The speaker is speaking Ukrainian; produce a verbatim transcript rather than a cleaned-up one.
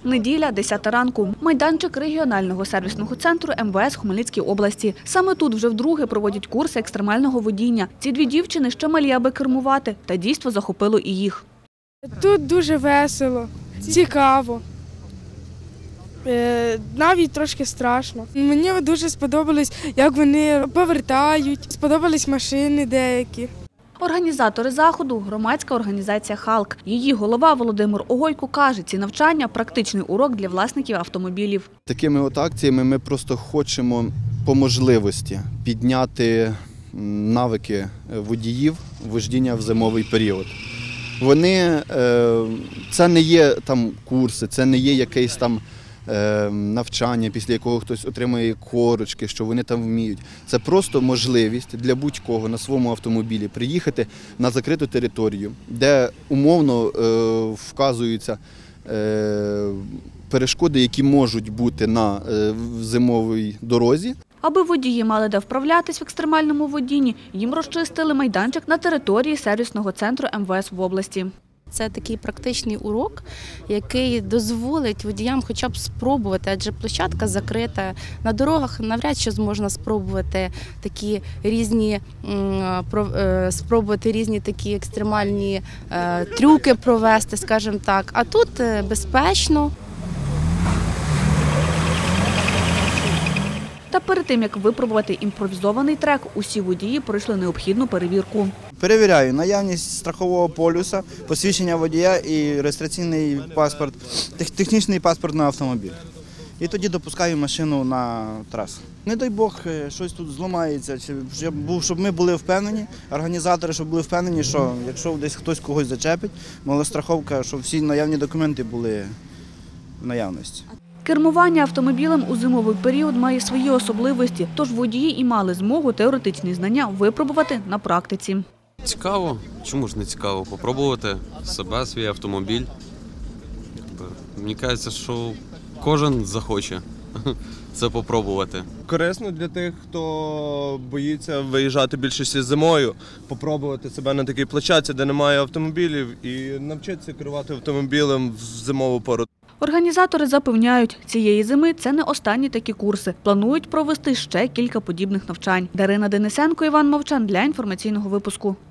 Неділя, десята ранку. Майданчик регіонального сервісного центру ем ве ес в Хмельницькій області. Саме тут вже вдруге проводять курси екстремального водіння. Ці дві дівчини ще малі, аби кермувати, та дійство захопило і їх. Тут дуже весело, цікаво, навіть трошки страшно. Мені дуже сподобалось, як вони повертають, сподобались машини деякі. Організатори заходу – громадська організація «Халк». Її голова Володимир Огойко каже, ці навчання – практичний урок для власників автомобілів. Такими от акціями ми просто хочемо по можливості підняти навики водіїв вождіння в зимовий період. Вони, це не є там курси, це не є якесь там навчання, після якого хтось отримує корочки, що вони там вміють. Це просто можливість для будь-кого на своєму автомобілі приїхати на закриту територію, де умовно вказуються перешкоди, які можуть бути на зимовій дорозі. Аби водії мали де вправлятись в екстремальному водінні, їм розчистили майданчик на території сервісного центру ем ве ес в області. Це такий практичний урок, який дозволить водіям хоча б спробувати, адже площадка закрита. На дорогах навряд чи зможна спробувати такі різні, спробувати різні такі екстремальні трюки провести, скажімо так. А тут безпечно. Та перед тим, як випробувати імпровізований трек, усі водії пройшли необхідну перевірку. Перевіряю наявність страхового полюса, посвідчення водія і реєстраційний паспорт, технічний паспорт на автомобіль. І тоді допускаю машину на трасу. Не дай Бог, щось тут зламається, щоб ми були впевнені, організатори, щоб були впевнені, що якщо десь хтось когось зачепить, мала страховка, щоб всі наявні документи були в наявності. Кермування автомобілем у зимовий період має свої особливості, тож водії і мали змогу теоретичні знання випробувати на практиці. Цікаво. Чому ж не цікаво? Попробувати себе, свій автомобіль. Мені кажеться, що кожен захоче це попробувати. Корисно для тих, хто боїться виїжджати більшості зимою, попробувати себе на такій площадці, де немає автомобілів, і навчитися керувати автомобілем в зимову пору. Організатори запевняють, цієї зими це не останні такі курси. Планують провести ще кілька подібних навчань. Дарина Денисенко, Іван Мовчан для інформаційного випуску.